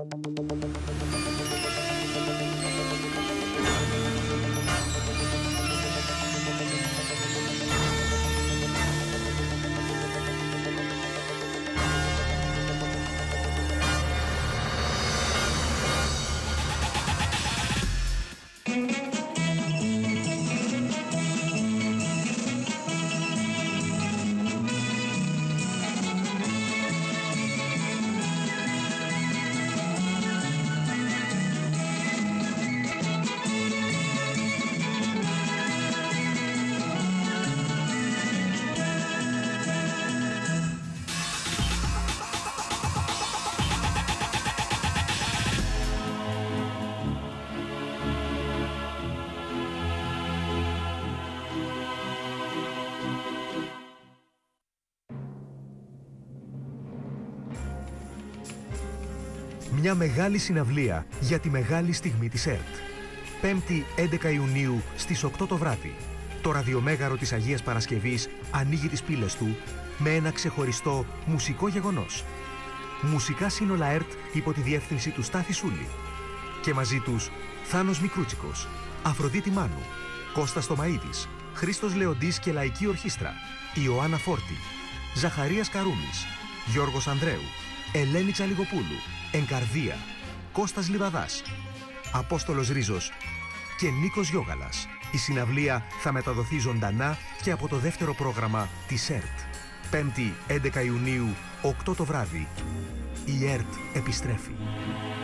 Μια μεγάλη συναυλία για τη μεγάλη στιγμή της ΕΡΤ. 5η 11 Ιουνίου στις 8 το βράδυ. Το ραδιομέγαρο της Αγίας Παρασκευής ανοίγει τις πύλες του με ένα ξεχωριστό μουσικό γεγονός. Μουσικά σύνολα ΕΡΤ υπό τη διεύθυνση του Στάθη Σούλη. Και μαζί τους Θάνος Μικρούτσικος, Αφροδίτη Μάνου, Κώστας Τομαΐδης, Χρήστος Λεοντής και Λαϊκή Ορχήστρα, Ιωάννα Φόρτη, Ζαχαρίας Καρούμης, Γιώργος Ανδρέου, Ελένη Τσαλιγοπούλου, Εγκαρδία, Κώστας Λιβαδάς, Απόστολος Ρίζος και Νίκος Γιώγαλας. Η συναυλία θα μεταδοθεί ζωντανά και από το δεύτερο πρόγραμμα της ΕΡΤ. 5η 11 Ιουνίου, 8 το βράδυ. Η ΕΡΤ επιστρέφει.